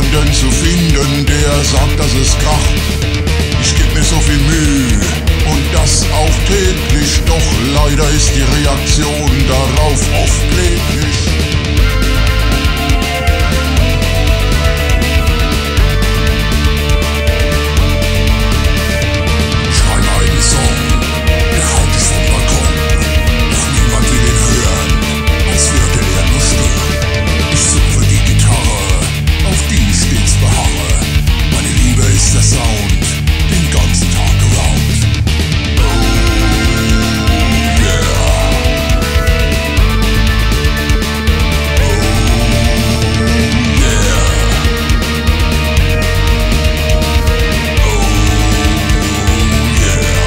jemanden zu finden, der sagt, dass es kracht. Ich geb mir so viel Mühe und das auch täglich, doch leider ist die Reaktion darauf oft kläglich. Der Sound den ganzen Tag around. Oh yeah. Oh yeah. Oh yeah.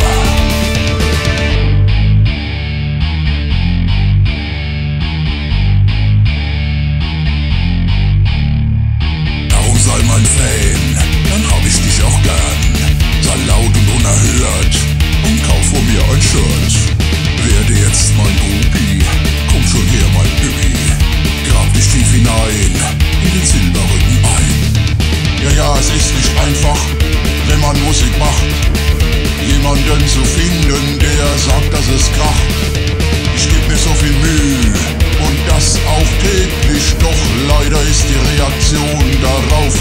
Darum sei mein Fan, dann hab ich dich auch gern. Sei laut und unerhört und kauf von mir ein Shirt. Werde jetzt mein Groupie, komm schon her mein Baby. Grab dich tief hinein in den Silberrücken ein. Ja, es ist nicht einfach, wenn man Musik macht, jemanden zu finden, der sagt, dass es kracht. Ich geb mir so viel Mühe und das auch täglich, doch leider ist die Reaktion darauf